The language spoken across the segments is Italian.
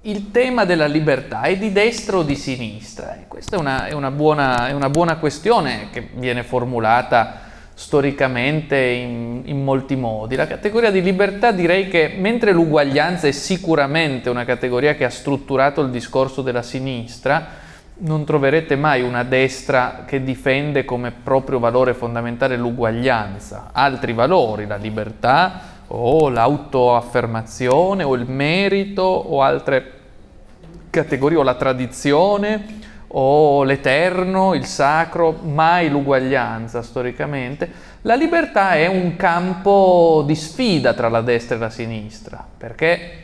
il tema della libertà è di destra o di sinistra? Questa è una buona questione che viene formulata storicamente in molti modi. La categoria di libertà, direi che mentre l'uguaglianza è sicuramente una categoria che ha strutturato il discorso della sinistra, non troverete mai una destra che difende come proprio valore fondamentale l'uguaglianza. Altri valori, la libertà o l'autoaffermazione o il merito o altre categorie, o la tradizione o l'eterno, il sacro, mai l'uguaglianza storicamente. La libertà è un campo di sfida tra la destra e la sinistra, perché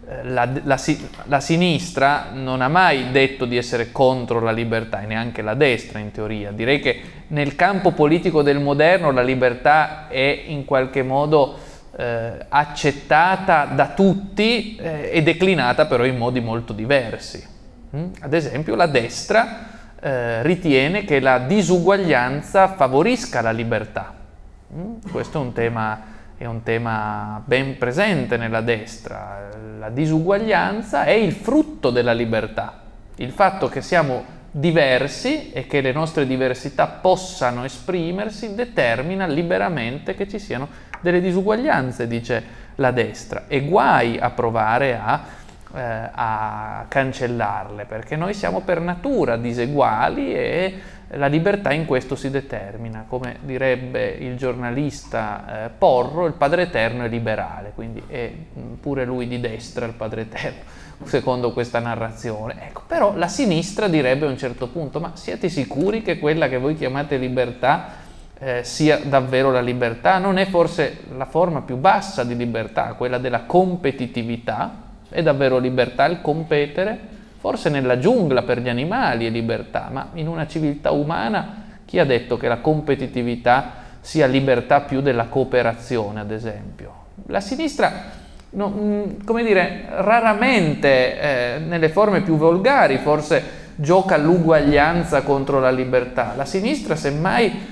la sinistra non ha mai detto di essere contro la libertà, e neanche la destra in teoria. Direi che nel campo politico del moderno la libertà è in qualche modo accettata da tutti e declinata però in modi molto diversi. Ad esempio la destra ritiene che la disuguaglianza favorisca la libertà. Questo è un tema ben presente nella destra. La disuguaglianza è il frutto della libertà. Il fatto che siamo diversi e che le nostre diversità possano esprimersi determina liberamente che ci siano delle disuguaglianze, dice la destra, e guai a provare a cancellarle, perché noi siamo per natura diseguali e la libertà in questo si determina. Come direbbe il giornalista Porro, il Padre Eterno è liberale, quindi è pure lui di destra, il Padre Eterno, secondo questa narrazione. Ecco, però la sinistra direbbe a un certo punto: ma siete sicuri che quella che voi chiamate libertà sia davvero la libertà? Non è forse la forma più bassa di libertà, quella della competitività? È davvero libertà il competere? Forse nella giungla per gli animali è libertà, ma in una civiltà umana chi ha detto che la competitività sia libertà più della cooperazione, ad esempio? La sinistra, come dire, raramente nelle forme più volgari forse gioca l'uguaglianza contro la libertà. La sinistra semmai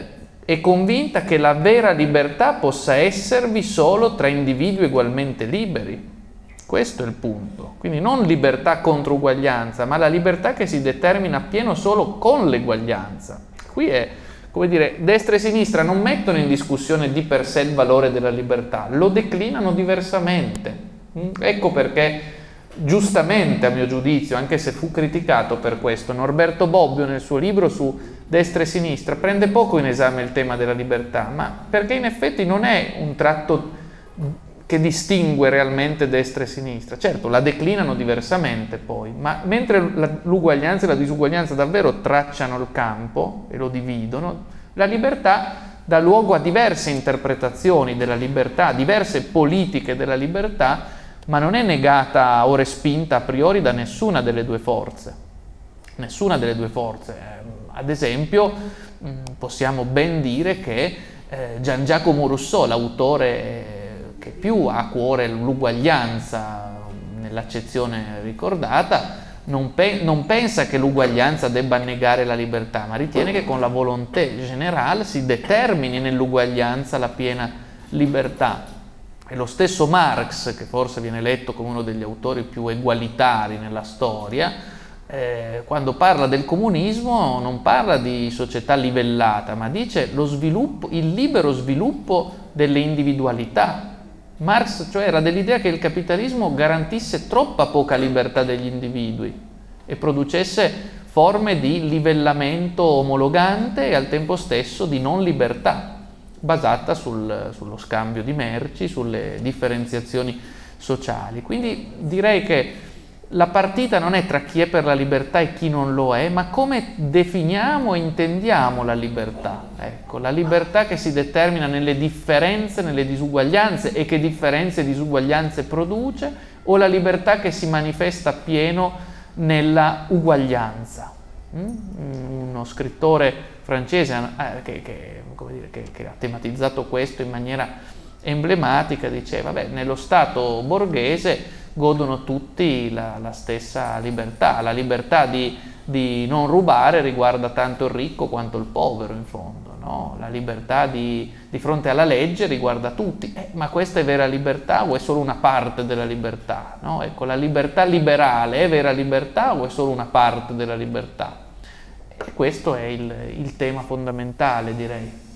è convinta che la vera libertà possa esservi solo tra individui ugualmente liberi. Questo è il punto. Quindi non libertà contro uguaglianza, ma la libertà che si determina appieno solo con l'eguaglianza. Qui è, come dire, destra e sinistra non mettono in discussione di per sé il valore della libertà, lo declinano diversamente. Ecco perché, giustamente a mio giudizio, anche se fu criticato per questo, Norberto Bobbio nel suo libro su destra e sinistra prende poco in esame il tema della libertà, ma perché in effetti non è un tratto che distingue realmente destra e sinistra. Certo, la declinano diversamente poi, ma mentre l'uguaglianza e la disuguaglianza davvero tracciano il campo e lo dividono, la libertà dà luogo a diverse interpretazioni della libertà, diverse politiche della libertà, ma non è negata o respinta a priori da nessuna delle due forze. Nessuna delle due forze. Ad esempio, possiamo ben dire che Gian Giacomo Rousseau, l'autore che più ha a cuore l'uguaglianza nell'accezione ricordata, non pensa che l'uguaglianza debba negare la libertà, ma ritiene che con la volonté generale si determini nell'uguaglianza la piena libertà. E lo stesso Marx, che forse viene letto come uno degli autori più egualitari nella storia, quando parla del comunismo non parla di società livellata, ma dice il libero sviluppo delle individualità. Marx, cioè, era dell'idea che il capitalismo garantisse troppa poca libertà degli individui e producesse forme di livellamento omologante e al tempo stesso di non libertà, basata sullo scambio di merci, sulle differenziazioni sociali. Quindi direi che la partita non è tra chi è per la libertà e chi non lo è, ma come definiamo e intendiamo la libertà. Ecco, la libertà che si determina nelle differenze, nelle disuguaglianze, e che differenze e disuguaglianze produce, o la libertà che si manifesta appieno nella uguaglianza. Uno scrittore francese che ha tematizzato questo in maniera emblematica diceva: beh, nello Stato borghese godono tutti la stessa libertà. La libertà di non rubare riguarda tanto il ricco quanto il povero, in fondo. no? La libertà di fronte alla legge riguarda tutti, ma questa è vera libertà o è solo una parte della libertà? No? Ecco, la libertà liberale è vera libertà o è solo una parte della libertà? E questo è il tema fondamentale, direi.